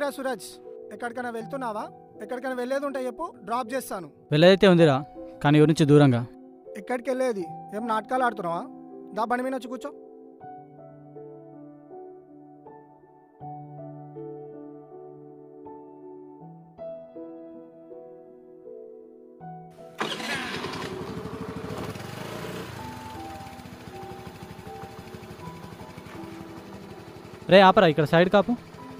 ఏరా సూరజ్, ఎక్కడికైనా వెళ్తున్నావా? ఎక్కడికైనా వెళ్ళేది ఉంటే చెప్పు, డ్రాప్ చేస్తాను. వెళ్ళేదైతే ఉందిరా, కానీ ఊరి నుంచి దూరంగా. ఎక్కడికి వెళ్ళేది? ఏం నాటకాలు ఆడుతున్నావా? దా బండి మీద వచ్చి కూర్చో. రే ఆపరా, ఇక్కడ సైడ్ కాపు.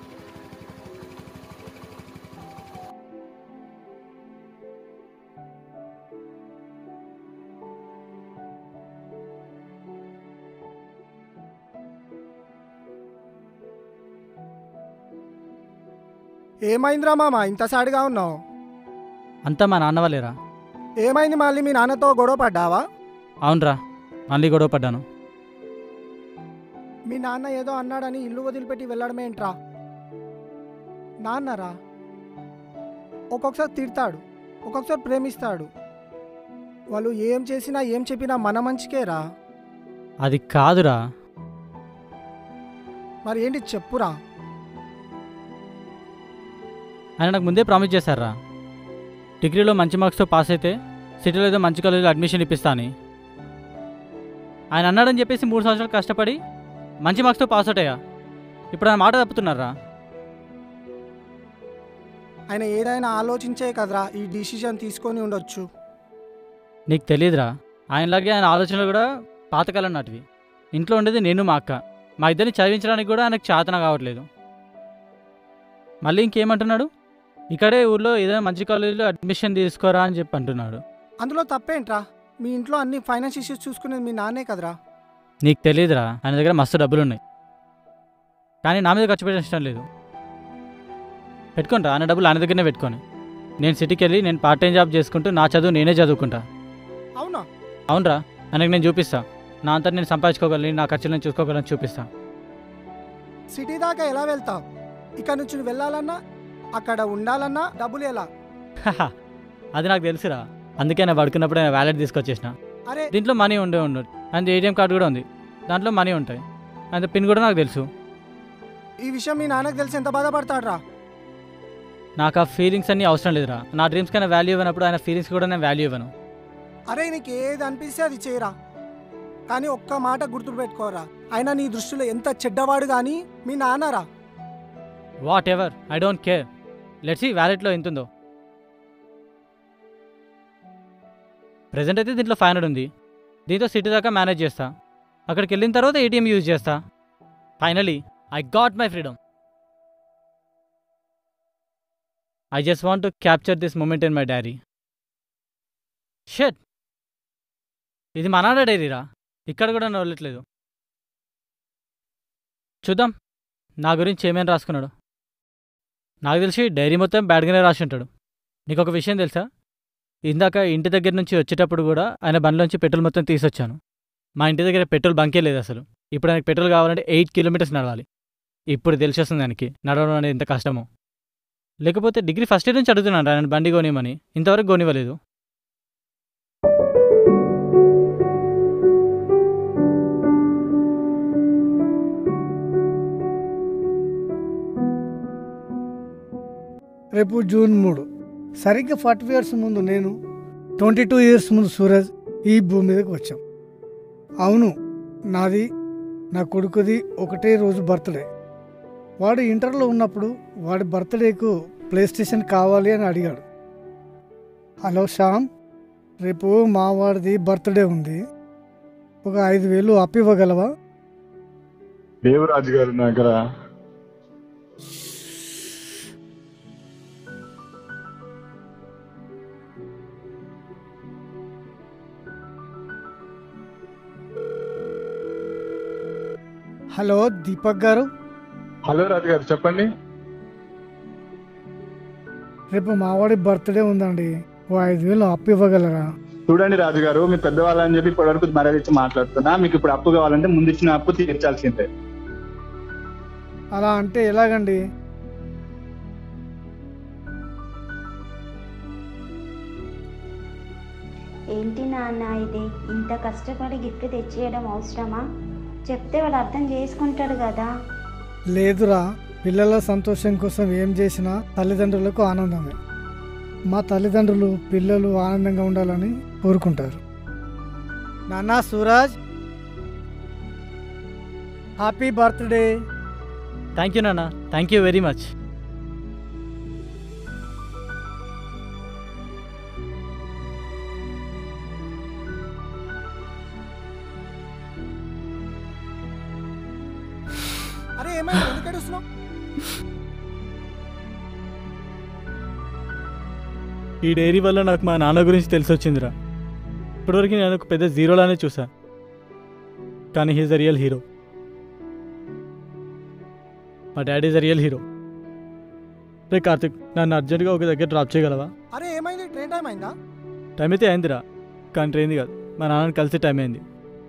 ఏమైందిరా మామ, ఇంత సాడిగా ఉన్నావు? అంతా మా నాన్న వాళ్ళేరా. ఏమైంది? మళ్ళీ మీ నాన్నతో గొడవ పడ్డావా? అవునరా, మళ్ళీ గొడవ పడ్డాను. మీ నాన్న ఏదో అన్నాడని ఇల్లు వదిలిపెట్టి వెళ్ళడమే ఏంట్రా? నాన్నరా ఒక్కొక్కసారి తిడతాడు, ఒక్కొక్కసారి ప్రేమిస్తాడు. వాళ్ళు ఏం చేసినా ఏం చెప్పినా మన మంచికేరా. అది కాదురా. మరి ఏంటి చెప్పురా. ఆయన నాకు ముందే ప్రామిస్ చేశారా, డిగ్రీలో మంచి మార్క్స్తో పాస్ అయితే సిటీలో ఏదో మంచి కాలేజీలో అడ్మిషన్ ఇప్పిస్తా అని. ఆయన అన్నాడని చెప్పేసి 3 సంవత్సరాలు కష్టపడి మంచి మార్క్స్తో పాస్ అవుట్ అయ్యా. ఇప్పుడు ఆయన మాట తప్పుతున్నారా? ఆయన ఏదైనా ఆలోచించే కదరా ఈ డిసిజన్ తీసుకొని ఉండొచ్చు. నీకు తెలియదురా, ఆయనలాగే ఆయన ఆలోచనలు కూడా పాతకాలం నాటివి. ఇంట్లో ఉండేది నేను మా అక్క, మా ఇద్దరిని చదివించడానికి కూడా ఆయనకు చేతన కావట్లేదు. మళ్ళీ ఇంకేమంటున్నాడు, ఇక్కడే ఊళ్ళో ఏదైనా మంచి కాలేజీలో అడ్మిషన్ తీసుకోరా అని చెప్పి అంటున్నాడు. అందులో తప్పేంట్రా? మీ ఇంట్లో అన్ని ఫైనాన్స్ ఇష్యూస్ చూసుకునేది మీ నాన్నే కదరా. నీకు తెలియదురా, ఆయన దగ్గర మస్తు డబ్బులు ఉన్నాయి, కానీ నా మీద ఖర్చు పెట్టడం ఇష్టం లేదు. పెట్టుకుంటా, ఆయన డబ్బులు ఆయన దగ్గరనే పెట్టుకొని నేను సిటీకి వెళ్ళి నేను పార్ట్ టైం జాబ్ చేసుకుంటూ నా చదువు నేనే చదువుకుంటా. అవునా? అవునరా, ఆయనకు నేను చూపిస్తా, నా అంతా నేను సంపాదించుకోగలని, నా ఖర్చులు నేను చూసుకోగలని చూపిస్తా. సిటీ దాకా ఎలా వెళ్తావు? ఇక్కడ నుంచి నువ్వు వెళ్ళాలన్నా అక్కడ ఉండాలన్నా డబ్బులు ఎలా? అది నాకు తెలుసురా, అందుకే నేను పడుకున్నప్పుడు నేను వ్యాలెట్ తీసుకొచ్చేసిన. అరే దీంట్లో మనీ ఉండదు, అండ్ ఏటీఎం కార్డు కూడా ఉంది, దాంట్లో మనీ ఉంటాయి, అండ్ పిన్ కూడా నాకు తెలుసు. ఈ విషయం మీ నాన్నకు తెలిసి ఎంత బాధపడతాడ్రా? నాకు ఆ ఫీలింగ్స్ అన్నీ అవసరం లేదురా. నా డ్రీమ్స్ కన్నా వాల్యూ ఇవ్వనప్పుడు ఆయన ఫీలింగ్స్ కూడా నేను వాల్యూ ఇవ్వను. అరే నీకు ఏది అనిపిస్తే అది చేయరా, కానీ ఒక్క మాట గుర్తుపెట్టుకోరా, ఆయన నీ దృష్టిలో ఎంత చెడ్డవాడు కానీ మీ నాన్నరా. Whatever, I don't care. Let's see వ్యాలెట్లో ఎంత ఉందో. ప్రెజెంట్ అయితే దీంట్లో 500 ఉంది, దీంతో సిటీ దాకా మేనేజ్ చేస్తా. అక్కడికి వెళ్ళిన తర్వాత ఏటీఎం యూజ్ చేస్తా. Finally I got my freedom. I just want to capture this moment in my diary. Shit, ఇది మా నాన్న డైరీరా, ఇక్కడ కూడా నేను వదలట్లేదు. చూద్దాం నా గురించి ఏమేమి రాసుకున్నాడు. నాకు తెలిసి డైరీ మొత్తం బ్యాడ్గానే రాసి ఉంటాడు. నీకు ఒక విషయం తెలుసా, ఇందాక ఇంటి దగ్గర నుంచి వచ్చేటప్పుడు కూడా ఆయన బండిలోంచి పెట్రోల్ మొత్తం తీసుకొచ్చాను. మా ఇంటి దగ్గర పెట్రోల్ బంకే లేదు అసలు. ఇప్పుడు ఆయనకు పెట్రోల్ కావాలంటే 8 కిలోమీటర్స్ నడవాలి. ఇప్పుడు తెలిసేస్తుంది దానికి నడవడం అనేది ఎంత కష్టమో. లేకపోతే డిగ్రీ ఫస్ట్ ఇయర్ నుంచి అడుగుతున్నాను ఆయన బండి కొనివ్వమని, ఇంతవరకు కొనివ్వలేదు. రేపు జూన్ 3, సరిగ్గా 40 ఇయర్స్ ముందు నేను, 22 ఇయర్స్ ముందు సూరజ్ ఈ భూమి మీదకి వచ్చాం. అవును, నాది నా కొడుకుది ఒకటే రోజు బర్త్డే. వాడు ఇంటర్లో ఉన్నప్పుడు వాడి బర్త్డేకు ప్లే స్టేషన్ కావాలి అని అడిగాడు. హలో శ్యామ్, రేపు మా వాడిది బర్త్డే ఉంది, ఒక 5,000 అప్పివ్వగలవా? దేవరాజు గారు నా దగ్గర హలో దీపక్ గారు. హలో రాజు గారు చెప్పండి. రేపు మావాడి బర్త్డే ఉందండి, ఓ 5,000 అప్పు ఇవ్వగలరా? చూడండి రాజు గారు, మీ పెద్దవాళ్ళని చెప్పి ఇప్పటివరకు మర్యాద ఇచ్చి మాట్లాడుతున్నా. మీకు ఇప్పుడు అప్పు కావాలంటే ముందు ఇచ్చిన అప్పు తీర్చాల్సిందే. అలా అంటే ఎలాగండి? ఏంటి నాన్న ఇది, ఇంత కష్టపడి గిఫ్ట్ తెచ్చేయడం అవసరమా? చెప్తే వాడు అర్థం చేసుకుంటాడు కదా. లేదురా, పిల్లల సంతోషం కోసం ఏం చేసినా తల్లిదండ్రులకు ఆనందమే. మా తల్లిదండ్రులు పిల్లలు ఆనందంగా ఉండాలని కోరుకుంటారు. నాన్నా Suraj, happy birthday. Thank you నాన్న, థ్యాంక్ యూ వెరీ మచ్. అరే ఏమైనా ఎందుకు ఏడుస్తున్నావు? ఈ డైరీ వల్ల నాకు మా నాన్న గురించి తెలిసి వచ్చిందిరా. ఇప్పటివరకు నేను ఒక పెద్ద జీరోలానే చూసా, కానీ హీఈస్ ద రియల్ హీరో. మా daddy is the real hero. రే కార్తిక్, నన్ను అర్జెంట్గా ఒక దగ్గర డ్రాప్ చేయగలవా? అరే ఏమైంది? ట్రైన్ టైం అయిందా? టైం అయితే అయిందిరా, కానీ ట్రైన్ కాదు, మా నాన్నని కలిసి టైం అయింది.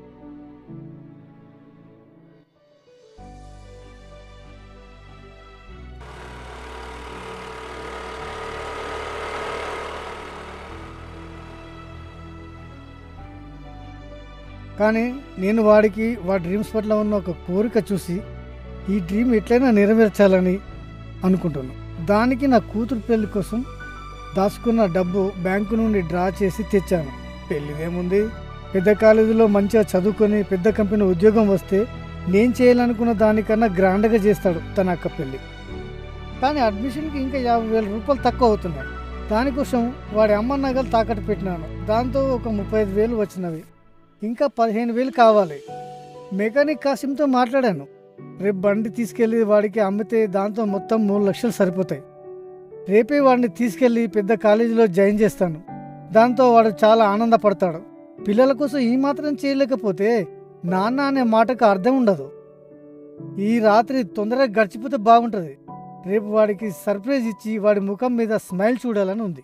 కానీ నేను వాడి డ్రీమ్స్ పట్ల ఉన్న ఒక కోరిక చూసి ఈ డ్రీమ్ ఎట్లయినా నెరవేర్చాలని అనుకుంటున్నాను. దానికి నా కూతురు పెళ్లి కోసం దాచుకున్న డబ్బు బ్యాంకు నుండి డ్రా చేసి తెచ్చాను. పెళ్ళిదేముంది, పెద్ద కాలేజీలో మంచిగా చదువుకొని పెద్ద కంపెనీ ఉద్యోగం వస్తే నేను చేయాలనుకున్న దానికన్నా గ్రాండ్గా చేస్తాడు తన అక్క పెళ్ళి. కానీ అడ్మిషన్కి ఇంకా 50,000 రూపాయలు తక్కువ అవుతున్నాయి. దానికోసం వాడి అమ్మ నగలు తాకట్టు పెట్టినాను. దాంతో ఒక 35,000 వచ్చినవి. ఇంకా 15,000 కావాలి. మెకానిక్ కాసింతో మాట్లాడాను. రేపు బండి తీసుకెళ్ళి వాడికి అమ్మితే దాంతో మొత్తం 3 లక్షలు సరిపోతాయి. రేపే వాడిని తీసుకెళ్ళి పెద్ద కాలేజీలో జాయిన్ చేస్తాను. దాంతో వాడు చాలా ఆనందపడతాడు. పిల్లల కోసం ఈ మాత్రం చేయలేకపోతే నాన్న అనే మాటకు అర్థం ఉండదు. ఈ రాత్రి తొందరగా గడిచిపోతే బాగుంటుంది. రేపు వాడికి సర్ప్రైజ్ ఇచ్చి వాడి ముఖం మీద స్మైల్ చూడాలని ఉంది.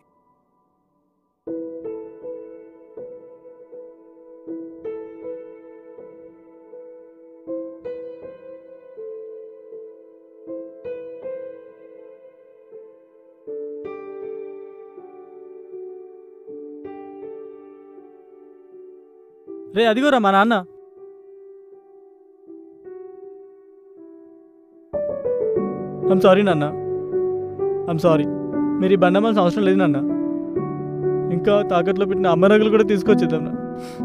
రే అదిగోరా మా నాన్న. ఐమ్ సారీ నాన్న, ఐమ్ సారీ. మీరు ఈ బండి అమ్మాల్సిన అవసరం లేదు నాన్న. ఇంకా తాకట్లో పెట్టిన అమ్మ నగలు కూడా తీసుకొచ్చేద్దాం నాన్న.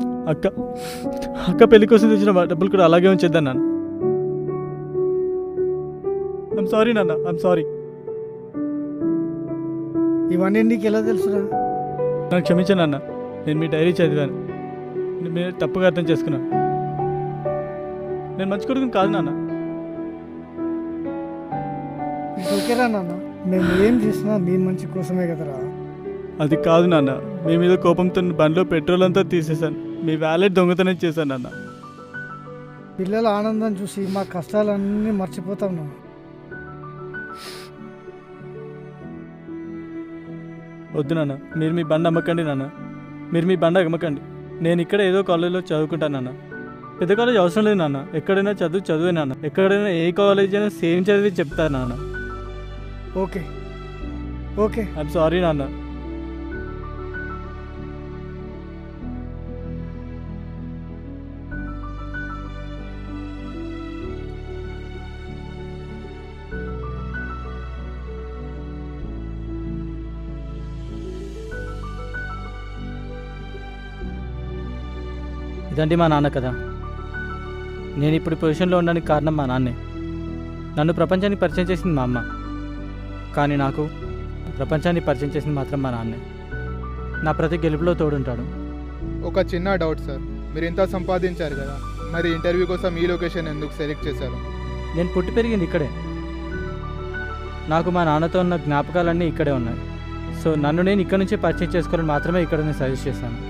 అక్క పెళ్లి కోసం తెచ్చిన డబ్బులు కూడా అలాగే ఉంచేద్దాం నాన్న. ఐమ్ సారీ నాన్న, ఐమ్ సారీ. ఇవన్నీ నీకు ఎలా తెలుసురా? నాకు క్షమించాను నాన్న, నేను మీ డైరీ చదివాను, మీరు తప్పుగా అర్థం చేసుకున్నాను. నేను మంచి కొడుకుని కాదు నాన్న. ఓకేరా నాన్న, మేము ఏం చేసినా మీ మంచి కోసమే కదరా. అది కాదు నాన్న, మీ మీద కోపంతో బండిలో పెట్రోల్ అంతా తీసేశాను. మీ వ్యాలెట్ దొంగతనం చేశాను నాన్న. పిల్లల ఆనందం చూసి మా కష్టాలన్నీ మర్చిపోతాం నాన్న. వద్దు నాన్న, మీరు మీ బండి అమ్మకండి నాన్న. మీరు మీ బండి అమ్మకండి. నేను ఇక్కడ ఏదో కాలేజీలో చదువుకుంటాను నాన్న. పెద్ద కాలేజ్ అవసరం లేదు నాన్న. ఎక్కడైనా చదువే నాన్న. ఎక్కడైనా ఏ కాలేజ్ అయినా సేమ్ చదివి చెప్తాను నాన్న. Okay okay. ఐఎమ్ సారీ నాన్న. ఇదండి మా నాన్న కదా. నేను ఇప్పుడు పొజిషన్లో ఉండడానికి కారణం మా నాన్నే. నన్ను ప్రపంచానికి పరిచయం చేసింది మా అమ్మ, కానీ నాకు ప్రపంచాన్ని పరిచయం చేసింది మాత్రం మా నాన్నే. నా ప్రతి గెలుపులో తోడుంటాడు. ఒక చిన్న డౌట్ సార్, మీరు ఇంత సంపాదించారు కదా, మరి ఇంటర్వ్యూ కోసం ఈ లొకేషన్ ఎందుకు సెలెక్ట్ చేశారు? నేను పుట్టి పెరిగింది ఇక్కడే. నాకు మా నాన్నతో ఉన్న జ్ఞాపకాలన్నీ ఇక్కడే ఉన్నాయి. సో నన్ను నేను ఇక్కడ నుంచే పరిచయం చేసుకోవాలని మాత్రమే ఇక్కడ నేను సజెస్ట్ చేశాను.